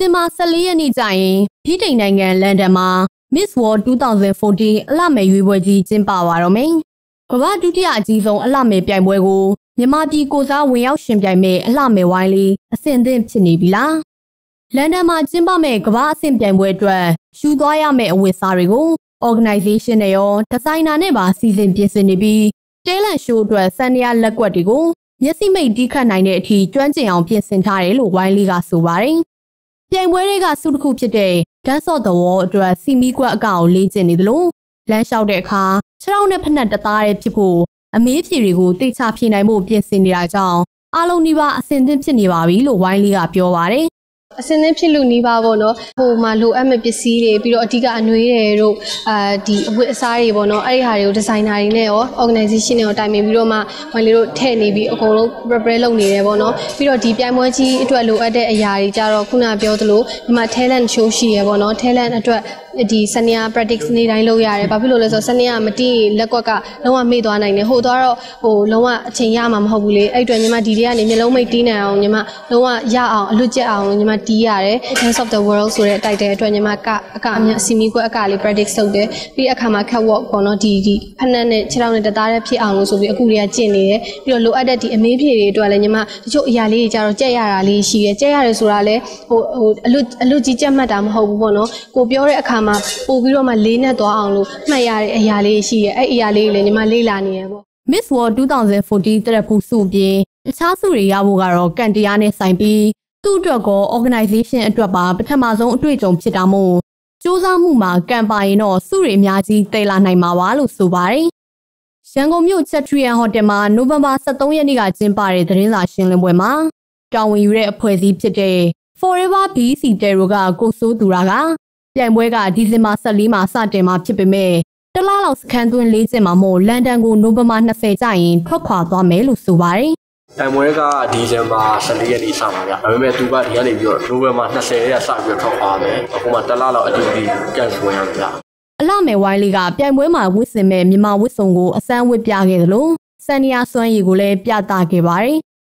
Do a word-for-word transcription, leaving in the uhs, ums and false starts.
ဇင်ဘာဆယ်လေးရက်နေ့ကျရင်ဗြိတိန်နိုင်ငံလန်ဒန်မှာ Miss World twenty fourteen အလှမယ်ရွေးပွဲကြီးကျင်းပပါတော့မယ်။ကမ္ဘာဒုတိယအကြီးဆုံးအလှမယ်ပြိုင်ပွဲကိုမြန်မာပြည်ကိုစားဝင်ရောက်ရှင်ပြိုင်မဲ့အလှမယ်ဝိုင်းလေးအဆင့်သင့်ဖြစ်နေပြီလား။လန်ဒန်မှာကျင်းပမဲ့ကမ္ဘာအဆင့်ပြိုင်ပွဲအတွက်ယူသွားရမယ့်အဝတ်အစားတွေကို organization နဲ့ရောဒီဇိုင်နာနဲ့ပါစီစဉ်ပြင်ဆင်နေပြီး talent show အတွက်စံရလက်ကွက်တွေကိုမျက်စိမိတ်တီးခတ်နိုင်တဲ့အထိကျွမ်းကျင်အောင်ပြင်ဆင်ထားတယ်လို့ဝိုင်းလေးကဆိုပါတယ်။ပြိုင်ပွဲတွေကစုတစ်ခုဖြစ်တဲ့ Dance of the Wall အတွက်စီမီကွက်အကောင့်ကိုလေ့ကျင့်နေသလိုလမ်းလျှောက်တဲ့အခါခြေထောက်နဲ့ဖက်နှက်တသားရဲ့ဖြစ်ဖို့အမေးဖြေတွေကိုတိတ်ချဖြေနိုင်ဖို့ပြင်ဆင်နေတာကြောင့်အားလုံးဒီပါအဆင်သင့်ဖြစ်နေပါပြီလို့ဝိုင်းလေးကပြောပါတယ်။အစင်းနဲ့ဖြစ်လို့နီးပါပေါ့နော်ဟိုမှာလိုအပ်မဲ့ပစ္စည်းတွေပြီးတော့အဓိကအနွေးတွေတို့အာဒီအဝတ်အစားတွေပေါ့နော်အဲ့ဒီဟာတွေကိုဒီဇိုင်နာတွေနဲ့ရော organization တွေရောတိုင်ပင်ပြီးတော့မှဝိုင်းလေးတို့ထည့်နေပြီးအကုန်လုံး prepare လုပ်နေတယ်ပေါ့နော်ပြီးတော့ဒီပြိုင်ပွဲကြီးအတွက်လိုအပ်တဲ့အရာတွေကြတော့ခုနပြောသလိုဒီမှာ talent show ရှိရပေါ့နော် talent အတွက်ဒီစနေရ practice နေ့တိုင်းလုပ်ရတယ်ဘာဖြစ်လို့လဲဆိုတော့စနေရမတီးလက်ကွက်ကလုံးဝမေ့သွားနိုင်တယ်ဟိုတော့ဟိုလုံးဝအချိန်ရမှာမဟုတ်ဘူးလေအဲ့အတွက်ညီမဒီတွေကနေမျိုးလုံးမိတ်တီးနိုင်အောင်ညီမလုံးဝရအောင်အလွတ်ကျက်အောင်ညီမတီးရတယ် Dance of the World ဆိုတဲ့တိုက်တဲ့အတွက်ညီမကအကအမြစီမီကွက်အကလေး practice လုပ်တယ်ပြီးအခါမှာ catwalk ပေါ့နော်ဒီဒီဖက်နှက်နဲ့ခြေထောက်နဲ့တသားနဲ့ဖြစ်အောင်လို့ဆိုပြီးအခုတွေကကျင့်နေတယ်ပြီးတော့လိုအပ်တဲ့ဒီအမေးဖြေတွေအတွက်လည်းညီမတချို့အရာလေးတွေကြတော့ကြက်ရတာလေးရှိတယ်ကြက်ရတယ်ဆိုတာလည်းဟိုဟိုအလွတ်အလွတ်ကြီးကြက်မှတ်တာမဟုတ်ဘူးပေါ့နော်ကိုပြောတဲ့အခါမှာပို့ပြီးတော့မှလေးနဲ့သွားအောင်လို့မှတ်ရတဲ့အရာလေးရှိရဲ့အဲ့အရာလေးတွေလည်းညီမလေ့လာနေရပေါ့ Miss World twenty fourteen တရက်ဖူးစုပြင်တခြားစုတွေရဖို့ကတော့ကန်တရားနဲ့ဆိုင်ပြီးသူ့အတွက်ကော organization အတွက်ပါပထမဆုံးအတွေ့အကြုံဖြစ်တာမို့စူးစမ်းမှုမှာကံပါရင်တော့စုတွေအများကြီးတည်လာနိုင်မှာပါလို့ဆိုပါတယ်။ရန်ကုန်မြို့ချက်ထရီယန်ဟိုတယ်မှာနိုဝင်ဘာseventeenရက်နေ့ကကျင်းပတဲ့သတင်းစာရှင်းလင်းပွဲမှာတာဝန်ယူတဲ့အဖွဲ့အစည်းဖြစ်တဲ့ Forever ဘီ စီ Tero ကကိုစိုးသူရာကပြိုင်ပွဲကဒီဇင်ဘာfourteenမှာစတင်မှာဖြစ်ပေမဲ့တလားလောက်စခန်းသွင်းလေးကျင်းမှာမို့လန်ဒန်ကိုနိုဝင်ဘာtwentyကျရင်ထွက်ခွာသွားမယ်လို့ဆိုပါတယ်။တိုင်ပွဲကဒီဇင်ဘာfourteenရက်နေ့စမှာဗျ။ဒါပေမဲ့သူကဒီကနေပြီးတော့နိုဝင်ဘာtwentyရက်စပြီးတော့ထွက်ခွာမယ်။အခုမှတလားလောက်အတူတူကန်ဆယ်ဝင်ရမှာဗျ။အလှမယ်ဝိုင်းလေးကပြိုင်ပွဲမှာဝစ်စင်မဲ့မြန်မာဝစ်စုံကိုအစမ်းဝစ်ပြခဲ့သလိုစန်နီယာစွမ်းရည်ကိုလည်းပြသခဲ့ပါတယ်